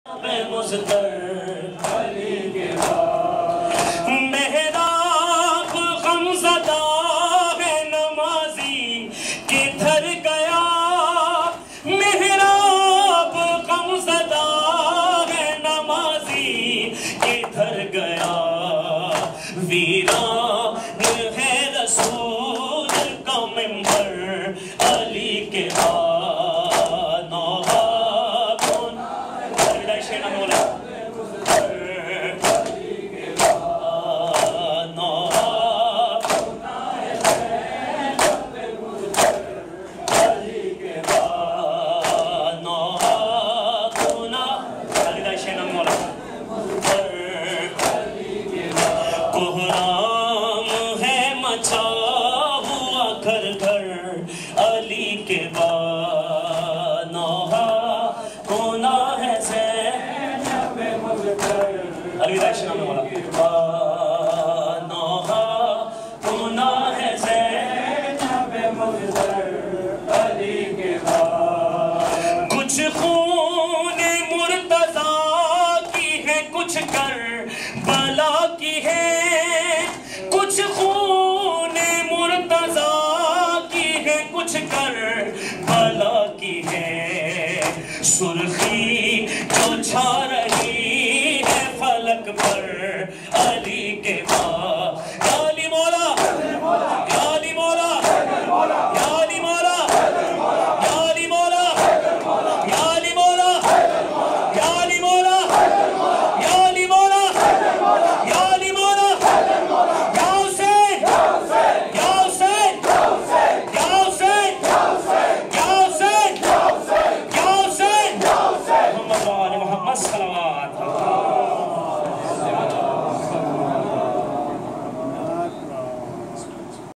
मेहराब गमज़दा है नमाज़ी किधर गया। मेहराब गमज़दा है नमाज़ी किधर गया। वीरान है रसूल का मिंबर अली के कोहराम है मचा हुआ घर घर अली के बाद नौहा कोना है से अली राशि नाम वाला नौहा कोना है से अली के बाद कुछ खूने मुर्तज़ा की है कुछ कर बला की है। कुछ खूने मुर्तज़ा की है कुछ कर भला की है। सुर्खी जो छा रही